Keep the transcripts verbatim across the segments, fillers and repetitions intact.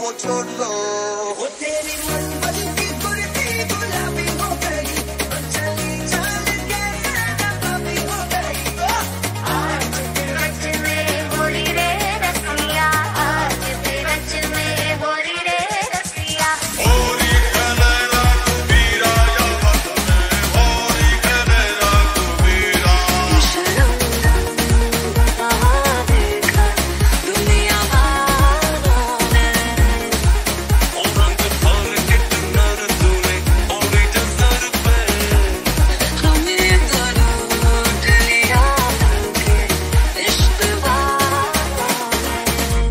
वो छोड़ लो। वो तेरी मन की कुर्ती गुलाबी हो गई, चली चाल के नकाबी हो गई। आज रच में होली रे रसिया, आज रच में होली रे रसिया। होली है लैला कबीरा या वतन है, होली है लैला कबीरा। कहाँ देखा दुनिया वालों ने, ओ रंग भर के नर तूने ओरी नजर पे, हमें तो लूट लिया के इश्क वालों ने।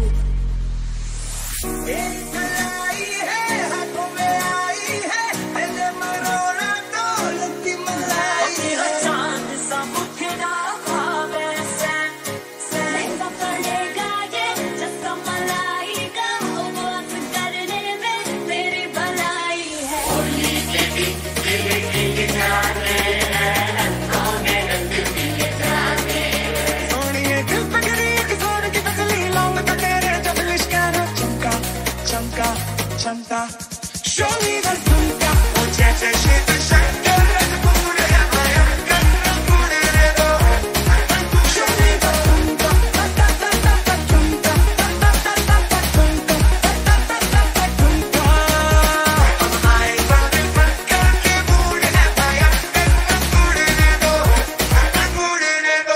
तेरी भलाई है हाथों में आई है, पहले मरोड़ा तो लगती मलाई है। चांद सा मुखड़ा ख्वाबे से, महंगा पड़ेगा ये जैसा मलाई का, उपवास करने में मेरी भलाई है। होली के दिन दिल की किनारे हैं, रंगों में रंग दिए जाने। सोनिए दिल पे गिरी एक जोर की बिजली, लौंग का तेरे जब लिश्कारा चमका चमका चमका। Show me the झुमका, ओ जैसे शीत शंकर रंगून है भयंकर, रंगून रे दो। Show me the झुमका, ता ता ता ता ता झुमका, ता ता ता ता ता झुमका, ता ता ता ता ता झुमका। हम आए बड़े बनकर के मूड है भयंकर, रंगून रे दो, रंगून रे दो।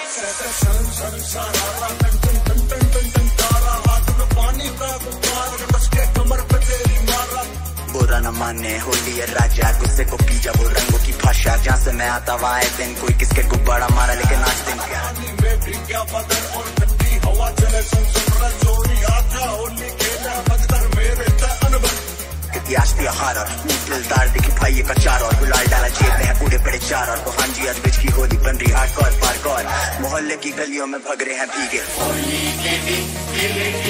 बुरा न माने होली है राजा, गुस्से को पी जा वो रंगों की भाषा। जहाँ से मैं आता वहाँ आए दिन कोई किसके गुब्बारा मारा, लेकिन आज दिन क्या कितनी आस्ती हारा, दिलदार दिखी भाई का चार और गुलाल डाला जेब में है पूरे बड़े चार और। तो हाँ जी आज बिच की होली बन रही हार्डकोर पारकोर, मोहल्ले की गलियों में भग रहे हैं भीगे। होली के दिन दिल